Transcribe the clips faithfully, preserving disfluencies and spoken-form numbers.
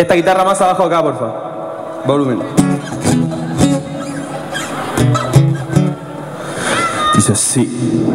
Esta guitarra más abajo acá, por favor. Volumen. Dice así.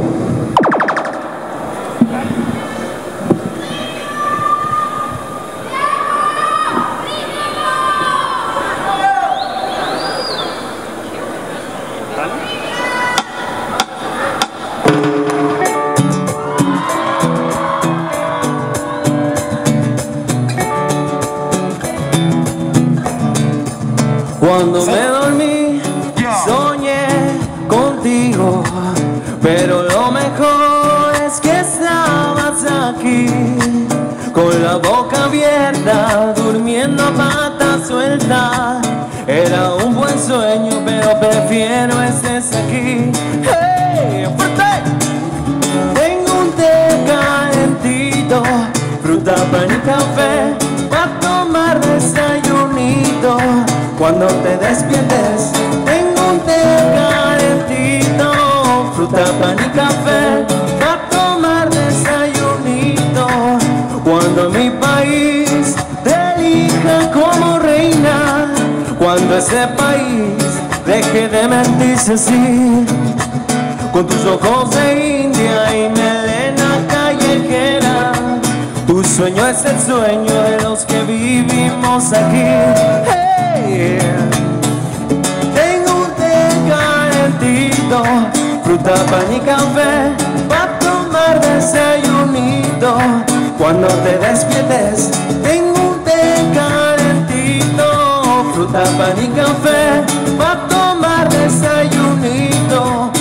Cuando me dormí, soñé contigo, pero lo mejor es que estabas aquí, con la boca abierta, durmiendo a pata suelta. Era un buen sueño, pero prefiero estés aquí. ¡Hey! ¡Fuerte! Tengo un té calentito, fruta, pan y café, para tomar desayunito. Cuando te despiertes, tengo un té calentito, fruta, pan y café, para tomar desayunito. Cuando mi país te elija como reina, cuando ese país deje de mentirse así, con tus ojos de India y melena callejera, tu sueño es el sueño de los que vivimos aquí. Hey, tengo un té calentito, fruta, pan y café, para tomar desayunito. Cuando te despiertes, tengo un té calentito, fruta, pan y café, para tomar desayunito.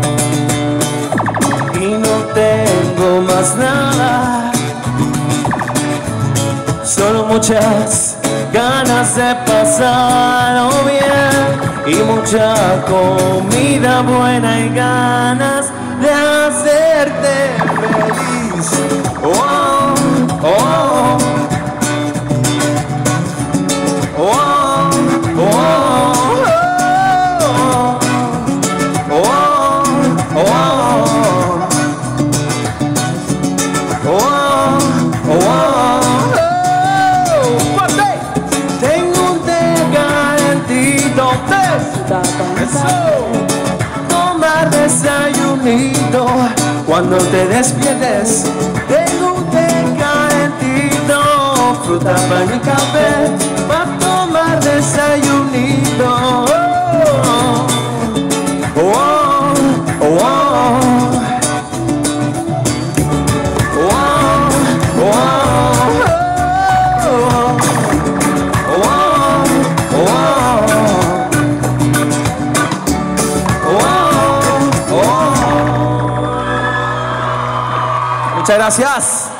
Y no tengo más nada, solo muchas ganas de pasarlo bien y mucha comida buena y ganas de hacerte feliz. Oh, oh, oh, oh, oh, oh, oh, oh, oh. Tomar desayunito, cuando te despiertes, tengo un té calentito, fruta, pan y café, para tomar desayunito. Oh, oh, oh, oh, oh. Muchas gracias.